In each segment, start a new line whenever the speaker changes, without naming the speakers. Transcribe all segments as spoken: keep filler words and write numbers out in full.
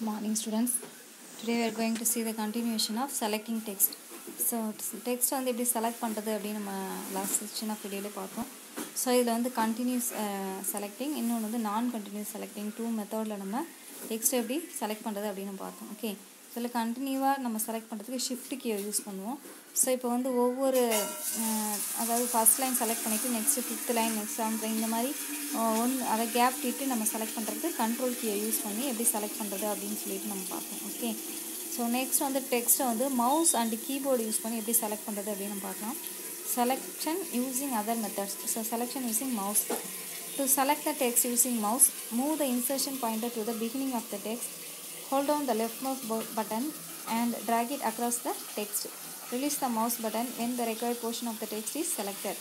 Morning students. Today we are going to see the continuation of selecting text. So text வந்து எப்படி select பண்றது அப்படி நம்ம last section of video ல பார்த்தோம். So இதுல வந்து continuous uh, selecting இன்னொன்று வந்து non continuous selecting two methodல நம்ம text எப்படி select பண்றது அப்படின்னு பார்த்தோம். ஓகே. இதில் கண்டினியூவாக நம்ம செலக்ட் பண்ணுறதுக்கு ஷிஃப்ட் கீயை யூஸ் பண்ணுவோம். ஸோ இப்போ வந்து ஒவ்வொரு அதாவது ஃபஸ்ட் லைன் செலக்ட் பண்ணிவிட்டு next fifth line next seventh line இந்த மாதிரி ஒன் அதை கேப் விட்டு நம்ம செலக்ட் பண்ணுறது கண்ட்ரோல் கீயை யூஸ் பண்ணி எப்படி செலக்ட் பண்ணுறது அப்படின்னு சொல்லிட்டு நம்ம பார்ப்போம். ஓகே. ஸோ நெக்ஸ்ட் வந்து டெக்ஸ்ட்டை வந்து மவுஸ் அண்ட் கீபோர்டு யூஸ் பண்ணி எப்படி செலக்ட் பண்ணுறது அப்படின்னு நம்ம பார்க்கலாம். Selection using other methods. So selection using mouse. To select the text using mouse, move the insertion pointer to the beginning of the text. Hold down the left mouse button and drag it across the text. Release the mouse button when the required portion of the text is selected.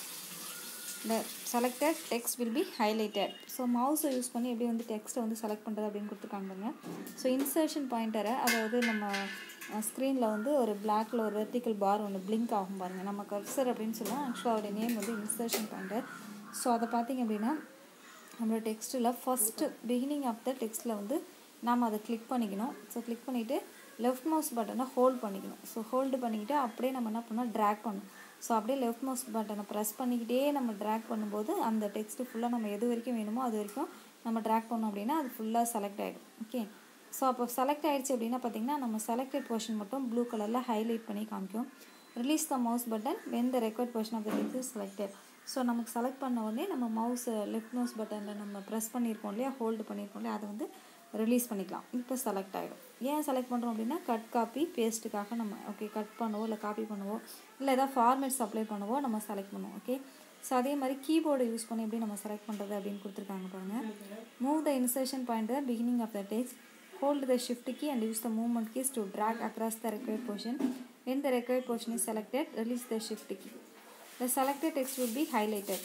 The selected text will be highlighted. So mouse use பண்ணி எப்படி வந்து டெக்ஸ்ட்டை வந்து select பண்ணுறது அப்படின்னு கொடுத்துருக்காங்க. So insertion பாயிண்டரை அதாவது நம்ம ஸ்க்ரீனில் வந்து ஒரு பிளாக்ல ஒரு வெர்டிக்கல் பார் ஒன்று பிளிங்க் ஆகும் பாருங்கள். நம்ம கர்சர் அப்படின்னு சொல்லுவோம். ஆக்சுவலாக அவருடைய நேம் வந்து இன்சர்ஷன் பாயிண்டர். ஸோ அதை பார்த்திங்க அப்படின்னா நம்மளோட டெக்ஸ்ட்டில் ஃபஸ்ட்டு பிகினிங் ஆஃப் த டெக்ஸ்ட்டில் வந்து நாம் அதை கிளிக் பண்ணிக்கணும். ஸோ கிளிக் பண்ணிவிட்டு லெஃப்ட் மவுஸ் பட்டனை ஹோல்ட் பண்ணிக்கணும். ஸோ ஹோல்டு பண்ணிக்கிட்டு அப்படியே நம்ம என்ன பண்ணோம் ட்ராக் பண்ணணும். ஸோ அப்படியே லெஃப்ட் மவுஸ் பட்டனை ப்ரெஸ் பண்ணிக்கிட்டே நம்ம ட்ராக் பண்ணும்போது அந்த டெக்ஸ்ட்டு ஃபுல்லாக நம்ம எது வரைக்கும் வேணுமோ அது வரைக்கும் நம்ம ட்ராக் பண்ணோம் அப்படின்னா அது ஃபுல்லாக செலக்ட் ஆகிடும். ஓகே. ஸோ அப்போ செலக்ட் ஆகிடுச்சு அப்படின்னா பார்த்திங்கன்னா நம்ம செலக்டட் போர்ஷன் மட்டும் ப்ளூ கலரில் ஹைலைட் பண்ணி காமிக்கும். Release the mouse button when the record portion of the text is selected. So நமக்கு செலக்ட் பண்ண உடனே நம்ம மவுஸ் லெஃப்ட் மவுஸ் பட்டனில் நம்ம ப்ரெஸ் பண்ணியிருக்கோம் இல்லையா, ஹோல்டு பண்ணியிருக்கோம் இல்லையா, அதை வந்து ரிலீஸ் பண்ணிக்கலாம். இப்போ செலக்ட் ஆகிடும். ஏன் செலக்ட் பண்ணுறோம் அப்படின்னா கட் காப்பி பேஸ்ட்டுக்காக நம்ம ஓகே கட் பண்ணவோ இல்லை காப்பி பண்ணவோ இல்லை ஏதாவது ஃபார்மேட்ஸ் அப்ளை பண்ணவோ நம்ம செலக்ட் பண்ணுவோம். ஓகே. ஸோ அதே மாதிரி கீபோர்டை யூஸ் பண்ணி எப்படி நம்ம செலக்ட் பண்ணுறது அப்படின்னு கொடுத்துருக்காங்க பாருங்கள். Move the insertion point the beginning of the text, hold the shift key and use the movement keys to drag across the required portion. When the required portion is selected, release the shift key. The selected text will be highlighted.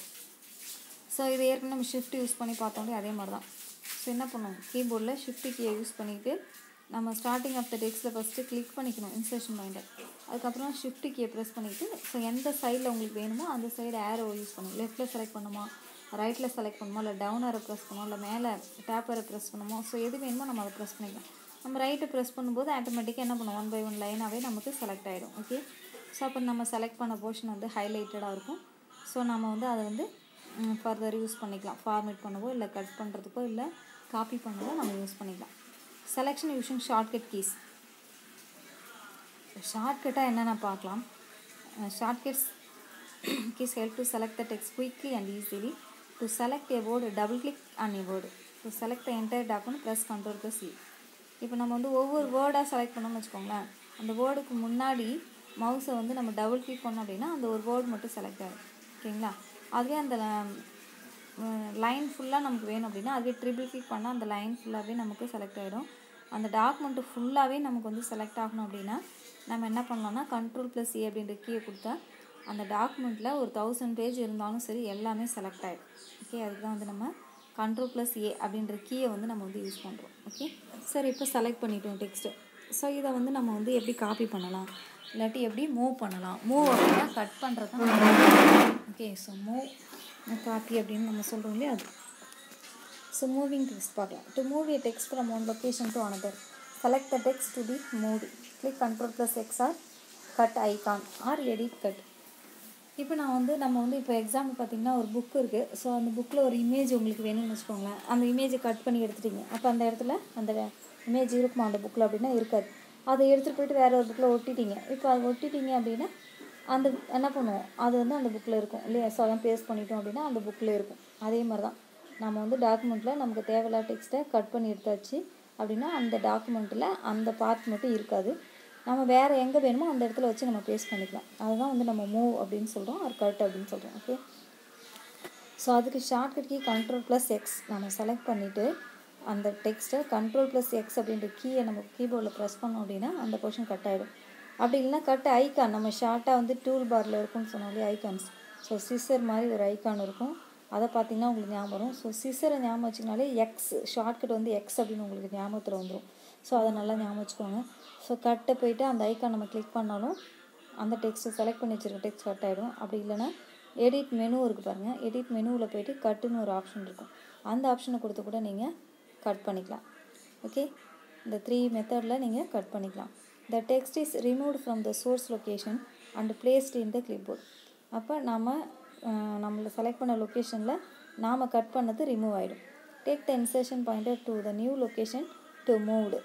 So இதை ஏற்கனவே நம்ம shift use பண்ணி பார்த்தோம்லே அதே மாதிரி தான். So என்ன பண்ணுவோம், கீபோர்டில் ஷிஃப்ட் கீயை யூஸ் பண்ணிவிட்டு நம்ம ஸ்டார்டிங் ஆஃப் த டெக்ஸ்ட்டில் ஃபஸ்ட்டு கிளிக் பண்ணிக்கணும் இன்சர்ஷன் பாயிண்டர். அதுக்கப்புறம் ஷிஃப்ட் கீயை ப்ரெஸ் பண்ணிவிட்டு ஸோ எந்த சைடில் உங்களுக்கு வேணுமோ அந்த சைடு ஏரோ யூஸ் பண்ணணும். லெஃப்ட்டில் செலக்ட் பண்ணுமா, ரைட்டில் செலக்ட் பண்ணுமோ, இல்லை டவுன் ஏரோ ப்ரெஸ் பண்ணுமோ, இல்லை மேலே டேப் ஏரோ ப்ரெஸ் பண்ணுமோ, ஸோ எது வேணுமோ நம்ம அதை ப்ரெஸ் பண்ணிக்கலாம். நம்ம ரைட்டை ப்ரெஸ் பண்ணும்போது ஆட்டோமேட்டிக்காக என்ன பண்ணுவோம், ஒன் பை ஒன் லைனாகவே நமக்கு செலக்ட் ஆகிடும். ஓகே. ஸோ அப்போ நம்ம செலக்ட் பண்ண போர்ஷன் வந்து ஹைலைட்டடாக இருக்கும். ஸோ நம்ம வந்து அதை வந்து ஃபர்தர் யூஸ் பண்ணிக்கலாம். ஃபார்மேட் பண்ணவோ இல்லை கட் பண்ணுறதுக்கோ இல்லை காப்பி பண்ணவோ நம்ம யூஸ் பண்ணிக்கலாம். Selection using shortcut keys. ஷார்ட்கட்டாக என்னென்ன பார்க்கலாம். Shortcuts keys help to select the text quickly and easily. To select a word double click on a word. To select the entire document press control plus C. இப்போ நம்ம வந்து ஒவ்வொரு வேர்டாக select பண்ணோம்னு வச்சுக்கோங்களேன். அந்த வேர்டுக்கு முன்னாடி மவுஸை வந்து நம்ம டபுள் கிளிக் பண்ணோம் அப்படின்னா அந்த ஒரு வேர்டு மட்டும் செலக்ட் ஆகும். ஓகேங்களா. அதுவே அந்த லைன் ஃபுல்லாக நமக்கு வேணும் அப்படின்னா அதுவே ட்ரிபிள் கிளிக் பண்ணால் அந்த லைன் ஃபுல்லாகவே நமக்கு செலக்ட் ஆகிடும். அந்த டாக்குமெண்ட்டு ஃபுல்லாகவே நமக்கு வந்து செலக்ட் ஆகணும் அப்படின்னா நம்ம என்ன பண்ணலாம்னா கண்ட்ரோல் ப்ளஸ் ஏ அப்படின்ற கீயை கொடுத்தா அந்த டாக்குமெண்ட்டில் ஒரு தௌசண்ட் பேஜ் இருந்தாலும் சரி எல்லாமே செலக்ட் ஆகிடும். ஓகே. அதுக்கு தான் வந்து நம்ம கண்ட்ரோல் ப்ளஸ் ஏ அப்படின்ற கீயை வந்து நம்ம வந்து யூஸ் பண்ணுறோம். ஓகே. சரி, இப்போ செலக்ட் பண்ணிட்டோம் டெக்ஸ்ட்டு. ஸோ இதை வந்து நம்ம வந்து எப்படி காப்பி பண்ணலாம் இல்லாட்டி எப்படி மூவ் பண்ணலாம். மூவ் அப்படின்னா கட் பண்ணுறது தான். ஓகே. ஸோ மூவ் காப்பி அப்படின்னு நம்ம சொல்கிறோம் இல்லையா அது. ஸோ மூவிங் டெக்ஸ்ட் பார்க்கலாம். To move a text from one location to another, select the text to be moved. Click control plus X or cut icon or edit cut. இப்போ நான் வந்து நம்ம வந்து இப்போ எக்ஸாம்பிள் பார்த்திங்கன்னா ஒரு புக் இருக்குது. ஸோ அந்த புக்கில் ஒரு இமேஜ் உங்களுக்கு வேணும்னு வச்சுக்கோங்களேன். அந்த இமேஜை கட் பண்ணி எடுத்துட்டீங்க. அப்போ அந்த இடத்துல அந்த இமேஜ் இருக்குமா அந்த புக்கில் அப்படின்னா இருக்காது. அதை எடுத்துகிட்டு போய்ட்டு வேறு ஒரு புக்கில் ஒட்டிட்டீங்க. இப்போ அதை ஒட்டிட்டீங்க அப்படின்னா அந்த என்ன பண்ணுவோம், அது வந்து அந்த புக்கில் இருக்கும் இல்லையா. ஸோ அதான் பேஸ்ட் பண்ணிட்டோம் அப்படின்னா அந்த புக்கில் இருக்கும். அதே மாதிரி தான் நம்ம வந்து டாக்குமெண்ட்டில் நமக்கு தேவையில்லாத டெக்ஸ்ட்டை கட் பண்ணி எடுத்தாச்சு அப்படின்னா அந்த டாக்குமெண்ட்டில் அந்த பார்ட் மட்டும் இருக்காது. நம்ம வேறு எங்கே வேணுமோ அந்த இடத்துல வச்சு நம்ம பேஸ்ட் பண்ணிக்கலாம். அதுதான் வந்து நம்ம மூவ் அப்படின்னு சொல்கிறோம், ஒரு கட் அப்படின்னு சொல்கிறோம். ஓகே. ஸோ அதுக்கு shortcut key control plus X நம்ம செலக்ட் பண்ணிவிட்டு அந்த டெக்ஸ்ட்டை கண்ட்ரோல் ப்ளஸ் எக்ஸ் அப்படின்ற கீயை நம்ம கீபோர்டில் ப்ரெஸ் பண்ணோம் அப்படின்னா அந்த போர்ஷன் கட் ஆகிடும். அப்படி இல்லைனா கட் ஐக்கான் நம்ம ஷார்ட்டாக வந்து டூல் பாரில் இருக்கும்னு சொன்னோம் இல்லையா ஐக்கான்ஸ். ஸோ சிசர் மாதிரி ஒரு ஐக்கான் இருக்கும். அதை பார்த்திங்கன்னா உங்களுக்கு ஞாபகம் வரும். ஸோ சிசரை ஞாபகம் வச்சிங்கனாலே எக்ஸ் ஷார்ட்கட் வந்து எக்ஸ் அப்படின்னு உங்களுக்கு ஞாபகத்தில் வந்துடும். ஸோ அதை நல்லா ஞாபகம் வச்சுக்கோங்க. ஸோ கட்டை போய்ட்டு அந்த ஐக்கான் நம்ம கிளிக் பண்ணாலும் அந்த டெக்ஸ்ட்டை செலக்ட் பண்ணி வச்சுருக்க டெக்ஸ்ட் கட் ஆகிடும். அப்படி இல்லைனா எடிட் மெனு இருக்குது பாருங்கள். எடிட் மெனுவில் போய்ட்டு கட்டுன்னு ஒரு ஆப்ஷன் இருக்கும். அந்த ஆப்ஷனை கொடுத்து கூட நீங்கள் கட் பண்ணிக்கலாம். ஓகே. இந்த த்ரீ மெத்தடில் நீங்கள் கட் பண்ணிக்கலாம். The text is removed from the source location and placed in the clipboard. அப்போ நாம் நம்மளை செலக்ட் பண்ண லொக்கேஷனில் நாம் கட் பண்ணது ரிமூவ் ஆகிடும். Take the insertion pointer to the new location to moved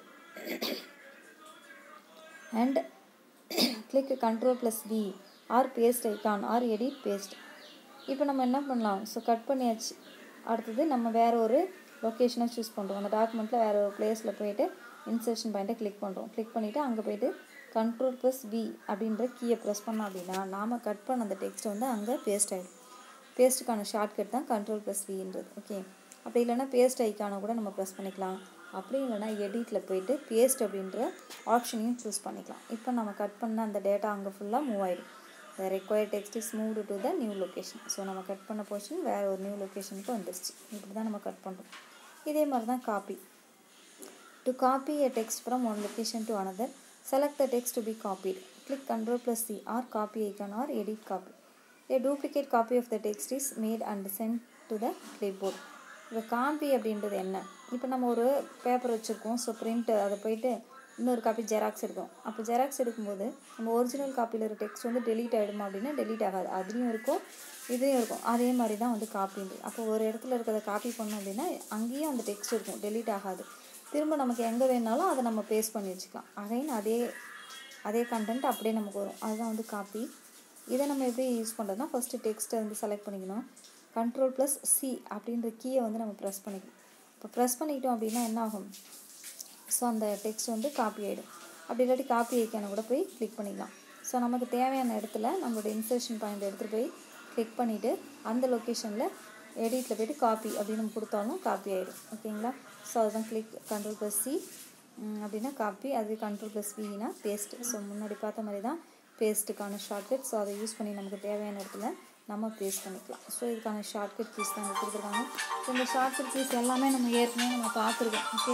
and click Ctrl plus V or paste icon or edit paste. இப்போ நம்ம என்ன பண்ணலாம், ஸோ கட் பண்ணியாச்சு. அடுத்தது நம்ம வேறு ஒரு லொக்கேஷனை சூஸ் பண்ணுறோம். அந்த டாக்குமெண்ட்டில் வேறு ஒரு பிளேஸில் போய்ட்டு இன்சர்ஷன் பாயிண்ட்டை கிளிக் பண்ணுறோம். கிளிக் பண்ணிவிட்டு அங்கே போய்ட்டு கண்ட்ரோல் ப்ளஸ் வி அப்படின்ற கீயை ப்ரெஸ் பண்ணோம் அப்படின்னா நாம் கட் பண்ண அந்த டெக்ஸ்ட் வந்து அங்கே பேஸ்ட் ஆகிடும். பேஸ்ட்டுக்கான ஷார்ட்கட் தான் கண்ட்ரோல் ப்ளஸ் வின்றது. ஓகே, அப்படி இல்லைனா பேஸ்ட் ஐக்கானை கூட நம்ம ப்ரெஸ் பண்ணிக்கலாம். அப்படி இல்லைனா எடிட்டில் போய்ட்டு பேஸ்ட் அப்படின்ற ஆப்ஷனையும் சூஸ் பண்ணிக்கலாம். இப்போ நம்ம கட் பண்ண அந்த டேட்டா அங்கே ஃபுல்லாக மூவ் ஆகிடும். The required text is moved to the new location. So நம்ம கட் பண்ண போர்ஷன் வேறு ஒரு நியூ லொக்கேஷனுக்கு வந்துருச்சு. இப்படி தான் நம்ம கட் பண்ணுறோம். இதே மாதிரி தான் copy. To copy a text from one location to another, select the text to be copied. Click Ctrl plus C or copy icon or edit copy. A duplicate copy of the text is made and sent to the clipboard. இப்போ copy அப்படின்றது என்ன, இப்போ நம்ம ஒரு paper வச்சுருக்கோம். So print அதை போய்ட்டு இன்னொரு காப்பி ஜெராக்ஸ் எடுக்கும். அப்போ ஜெராக்ஸ் எடுக்கும்போது நம்ம ஒரிஜினல் காப்பியில் இருக்கிற டெக்ஸ்ட் வந்து டெலீட் ஆகிடுமா அப்படின்னா டெலீட் ஆகாது. அதுலேயும் இருக்கும் இதையும் இருக்கும். அதே மாதிரி தான் வந்து காப்பின்றது. அப்போ ஒரு இடத்துல இருக்கிறத காப்பி பண்ணோம் அப்படின்னா அங்கேயும் அந்த டெக்ஸ்ட் இருக்கும், டெலீட் ஆகாது. திரும்ப நமக்கு எங்கே வேணாலும் அதை நம்ம பேஸ்ட் பண்ணி வச்சுக்கலாம். அகைன் அதே அதே கண்டென்ட் அப்படியே நமக்கு வரும். அதுதான் வந்து காப்பி. இதை நம்ம எப்படி யூஸ் பண்ணுறதுனா ஃபஸ்ட்டு டெக்ஸ்ட்டை வந்து செலக்ட் பண்ணிக்கணும். கண்ட்ரோல் ப்ளஸ் சி அப்படின்ற கீயை வந்து நம்ம ப்ரெஸ் பண்ணிக்கணும். இப்போ ப்ரெஸ் பண்ணிக்கிட்டோம் அப்படின்னா என்ன ஆகும், ஸோ அந்த டெக்ஸ்ட் வந்து காப்பி ஆகிடும். அப்படி இல்லாட்டி காப்பி ஐக்கானை கூட போய் கிளிக் பண்ணிக்கலாம். ஸோ நமக்கு தேவையான இடத்துல நம்மளோட இன்சர்ஷன் பாயிண்ட் எடுத்துகிட்டு போய் கிளிக் பண்ணிவிட்டு அந்த லொக்கேஷனில் எடிட்டில் போய்ட்டு காப்பி அப்படின்னு நம்ம கொடுத்தாலும் காப்பி ஆகிடும். ஓகேங்களா, ஸோ அதுதான் கிளிக் கண்ட்ரோல் ப்ளஸ் சி அப்படின்னா காப்பி, அது கண்ட்ரோல் ப்ளஸ் வினா பேஸ்ட்டு. ஸோ முன்னாடி பார்த்த மாதிரி தான் பேஸ்ட்டுக்கான ஷார்ட்கட். ஸோ அதை யூஸ் பண்ணி நமக்கு தேவையான இடத்துல நம்ம பேஸ்ட் பண்ணிக்கலாம். ஸோ இதுக்கான ஷார்ட்கட் கீஸ் தான் கொடுத்துருக்காங்க. ஸோ இந்த ஷார்ட்கட் கீஸ் எல்லாமே நம்ம ஏற்கனவே நம்ம பார்த்துருக்கோம். ஓகே,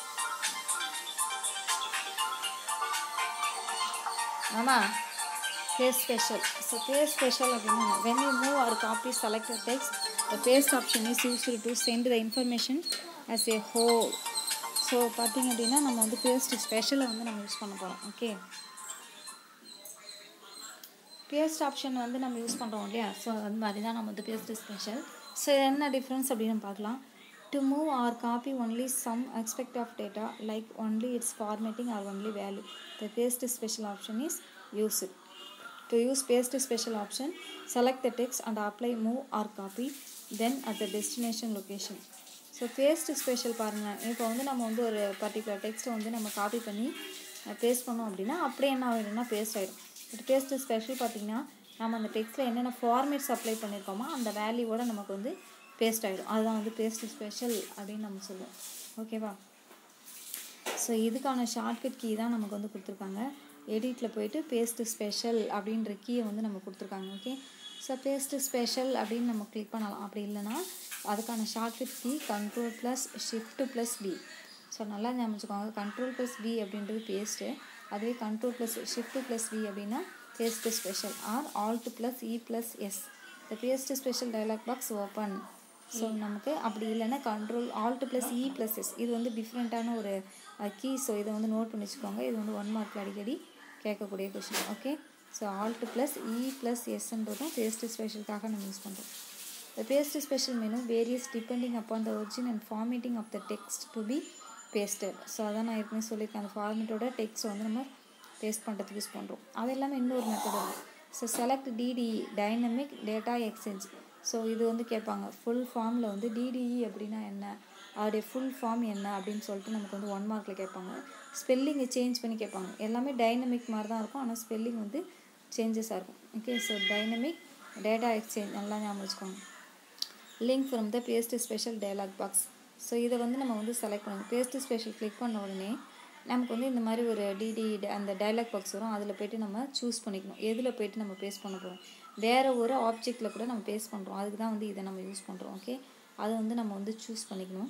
ஆமாம் paste special. So paste special அப்படின்னா when you move or copy selected text, the paste option is used to send the information as a whole. So பார்த்திங்க அப்படின்னா நம்ம வந்து பேஸ்ட் ஸ்பெஷலை வந்து நம்ம யூஸ் பண்ண போகிறோம். ஓகே, பேஸ்ட் ஆப்ஷன் வந்து நம்ம யூஸ் பண்ணுறோம் இல்லையா, ஸோ அது மாதிரி தான் நம்ம வந்து பேஸ்ட் ஸ்பெஷல். ஸோ என்ன டிஃப்ரென்ஸ் அப்படின்னு பார்க்கலாம். To move or copy only some aspect of data like only its formatting or only value, the paste special option is used. To use paste special option, select the text and apply move or copy, then at the destination location. So paste special பாருங்கள். இப்போ வந்து நம்ம வந்து ஒரு particular டெக்ஸ்ட்டை வந்து நம்ம copy பண்ணி பேஸ்ட் பண்ணோம் அப்படின்னா அப்படியே என்ன ஆகிடும்னா பேஸ்ட் ஆகிடும். பட் பேஸ்ட் ஸ்பெஷல் பார்த்திங்கன்னா நம்ம அந்த டெக்ஸ்ட்டில் என்னென்ன ஃபார்மேட்ஸ் அப்ளை பண்ணியிருக்கோமோ அந்த வேல்யூவோட நமக்கு வந்து பேஸ்ட் ஆகிடும். அதுதான் வந்து பேஸ்ட் ஸ்பெஷல் அப்படின்னு நம்ம சொல்லுவோம். ஓகேவா, ஸோ இதுக்கான ஷார்ட்கட் கீ தான் நமக்கு வந்து கொடுத்துருக்காங்க. எடிட்டில் போய்ட்டு பேஸ்ட் ஸ்பெஷல் அப்படின்ற கீயை வந்து நம்ம கொடுத்துருக்காங்க. ஓகே, ஸோ பேஸ்ட் ஸ்பெஷல் அப்படின்னு நம்ம கிளிக் பண்ணலாம். அப்படி இல்லைனா அதுக்கான shortcut key control plus shift plus P. So நல்லா ஞாபகம், கண்ட்ரோல் ப்ளஸ் பி அப்படின்றது பேஸ்ட்டு, அதுவே control plus shift plus P அப்படின்னா paste special or alt plus E plus S. The paste special dialog box open. So நமக்கு அப்படி இல்லைன்னா control alt plus E plus S, இது வந்து டிஃப்ரெண்ட்டான ஒரு கீ. ஸோ இதை வந்து நோட் பண்ணி வச்சுக்கோங்க. இது வந்து ஒன் மார்க் அடிக்கடி கேட்கக்கூடிய question. Okay, so alt plus E plus எஸ்ன்றதும் பேஸ்ட் ஸ்பெஷலுக்காக நம்ம யூஸ் பண்ணுறோம். The paste special menu varies depending upon the origin and formatting of the text to be pasted. So அதான் நான் ஏற்கனவே சொல்லியிருக்கேன், அந்த ஃபார்மேட்டோட டெக்ஸ்ட் வந்து நம்ம பேஸ்ட் பண்ணுறதுக்கு யூஸ் பண்ணுறோம். அது எல்லாமே இன்னொரு மெத்தட் இருக்குது. So select DDE dynamic data exchange. So இது வந்து கேட்பாங்க ஃபுல் ஃபார்மில் வந்து டிடிஇ அப்படின்னா என்ன, அதோடைய ஃபுல் ஃபார்ம் என்ன அப்படின்னு சொல்லிட்டு நமக்கு வந்து ஒன் மார்க்கில் கேட்பாங்க. ஸ்பெல்லிங்கை சேஞ்ச் பண்ணி கேட்பாங்க. எல்லாமே டைனமிக் மாதிரி தான் இருக்கும், ஆனால் ஸ்பெல்லிங் வந்து சேஞ்சஸாக இருக்கும். Okay, so dynamic data exchange நல்லா ஞாபகம் வச்சுக்கோங்க. Link from the paste special dialog box. So இதை வந்து நம்ம வந்து செலக்ட் பண்ணுவோம். பேஸ்ட் ஸ்பெஷல் கிளிக் பண்ண உடனே நமக்கு வந்து இந்த மாதிரி ஒரு டிடி அந்த டயலாக் பாக்ஸ் வரும். அதில் போய்ட்டு நம்ம சூஸ் பண்ணிக்கணும் எதில் போய்ட்டு நம்ம பேஸ்ட் பண்ண போகிறோம். வேறு ஒரு ஆப்ஜெக்டில் கூட நம்ம பேஸ்ட் பண்ணுறோம், அதுக்கு தான் வந்து இதை நம்ம யூஸ் பண்ணுறோம். ஓகே, அதை வந்து நம்ம வந்து சூஸ் பண்ணிக்கணும்.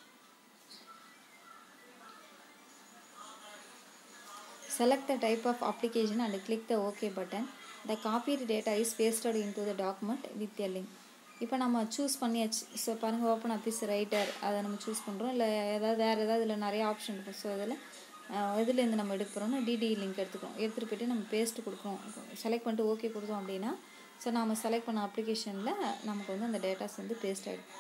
Select the type of application and click the OK button. The copied data is pasted into the document with a link. இப்போ நம்ம சூஸ் பண்ணியாச்சு. ஸோ பாருங்கள், ஓப்பன் ஆஃபீஸ் ரைட்டர் அதை நம்ம சூஸ் பண்ணுறோம். இல்லை ஏதாவது வேறு ஏதாவது இதில் நிறைய ஆப்ஷன் இருக்கும். ஸோ இதில் இதுலேருந்து நம்ம எடுக்கிறோம்னா டிடி லிங்க் எடுத்துக்கிறோம். எடுத்துகிட்டு போய்ட்டு நம்ம பேஸ்ட்டு கொடுக்குறோம். செலக்ட் பண்ணிட்டு ஓகே கொடுத்தோம் அப்படின்னா ஸோ நம்ம செலக்ட் பண்ண அப்ளிகேஷனில் நமக்கு வந்து அந்த டேட்டாஸ் வந்து பேஸ்ட் ஆகிடும்.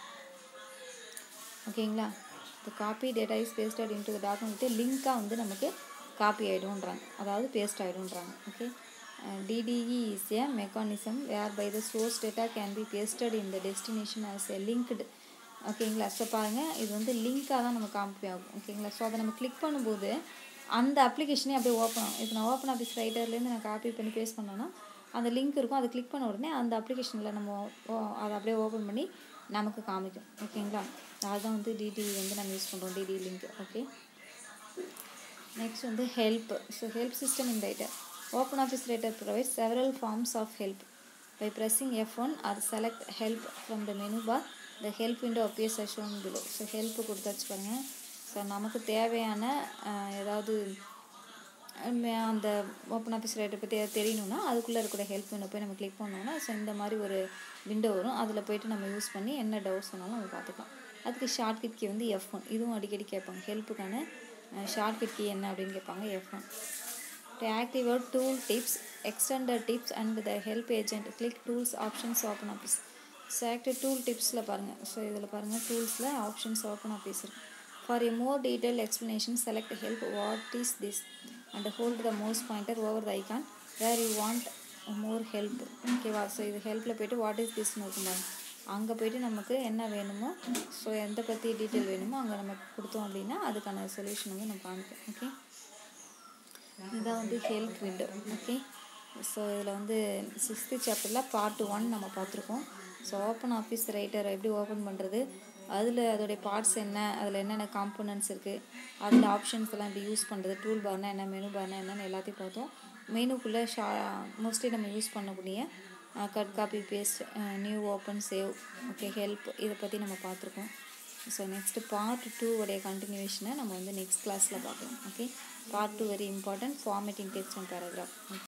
ஓகேங்களா? இந்த copy data is pasted into the document லிங்காக வந்து நமக்கு காப்பி ஆகிடும்ன்றாங்க, அதாவது பேஸ்ட் ஆகிடும்ன்றாங்க. Okay, DDE is a mechanism whereby the source data can be pasted in the destination as a linked. ஓகேங்களா? ஸோ பாருங்கள், இது வந்து லிங்காக தான் நம்ம காப்பி ஆகும். ஓகேங்களா? ஸோ அதை நம்ம கிளிக் பண்ணும்போது அந்த அப்ளிகேஷனே அப்படியே ஓப்பன் ஆகும். இப்போ நான் ஓப்பன் ஆஃபீஸ் ரைட்டர்லேருந்து நான் காப்பி பண்ணி பேஸ்ட் பண்ணோன்னா அந்த லிங்க் இருக்கும். அதை கிளிக் பண்ண உடனே அந்த அப்ளிகேஷனில் நம்ம அதை அப்படியே ஓப்பன் பண்ணி நமக்கு காமிக்கும். ஓகேங்களா? அதுதான் வந்து டிடி வந்து நம்ம யூஸ் பண்ணுறோம், டிடி லிங்க். ஓகே, நெக்ஸ்ட் வந்து help. So help system in writer. Open office writer provides several forms of help. By pressing F one or select help from the menu bar the help window appears as shown below. So help கொடுத்தாச்சு பாருங்கள். So நமக்கு தேவையான ஏதாவது அந்த open office writer பற்றி எதாவது தெரியணுன்னா அதுக்குள்ளே இருக்கிற ஹெல்ப் விண்டோ போய் நம்ம கிளிக் பண்ணோன்னா ஸோ இந்த மாதிரி ஒரு விண்டோ வரும். அதில் போய்ட்டு நம்ம யூஸ் பண்ணி என்ன டவுட்ஸ் வேணாலும் நம்ம பார்த்துக்கலாம். அதுக்கு ஷார்ட்கட் கீ வந்து எஃப் ஒன். இதுவும் அடிக்கடி கேட்பாங்க, ஹெல்ப்புக்கான ஷார்ட்கட் கீ என்ன அப்படின்னு கேட்பாங்க, F one. To activate tool tips, extended tips and the help agent click tools options open office. So active tool டிப்ஸில் பாருங்கள். ஸோ இதில் பாருங்கள், டூல்ஸில் ஆப்ஷன்ஸ் ஓப்பன் ஆஃபீஸ் இருக்குது. For a more detailed explanation, select help. What is this? And hold the mouse pointer over the icon where you want more help. ஓகேவா? So இது ஹெல்ப்பில் போய்ட்டு வாட் இஸ் திஸ்ன்னு இருக்கும்பாங்க. அங்கே போய்ட்டு நமக்கு என்ன வேணுமோ, ஸோ எந்த பற்றி டீட்டெயில் வேணுமோ அங்கே நம்ம கொடுத்தோம் அப்படின்னா அதுக்கான சொல்யூஷன் வந்து நம்ம காமிப்போம். ஓகே, இதுதான் வந்து ஹெல்ப் விண்டோ. ஓகே, ஸோ இதில் வந்து சிக்ஸ்த்து சாப்டரில் பார்ட் ஒன் நம்ம பார்த்துருக்கோம். ஸோ ஓப்பன் ஆஃபீஸ் ரைட்டரை எப்படி ஓப்பன் பண்ணுறது, அதில் அதோடைய பார்ட்ஸ் என்ன, அதில் என்னென்ன காம்போனன்ட்ஸ் இருக்குது, அதில் ஆப்ஷன்ஸ் எல்லாம் எப்படி யூஸ் பண்ணுறது, டூல் பார்னால் என்ன, மெனு பார்னால் என்னென்னு எல்லாத்தையும் பார்த்தோம். மெனுக்குள்ளே ஷா மோஸ்ட்லி நம்ம யூஸ் பண்ணக்கூடிய cut, copy, paste, new, open, save, okay, help, இதை பற்றி நம்ம பார்த்துருக்கோம். ஸோ நெக்ஸ்ட்டு பார்ட் டூ உடைய கண்டினியூஷனை நம்ம வந்து நெக்ஸ்ட் கிளாஸில் பார்க்கலாம். Okay, part two very important, formatting text and paragraph.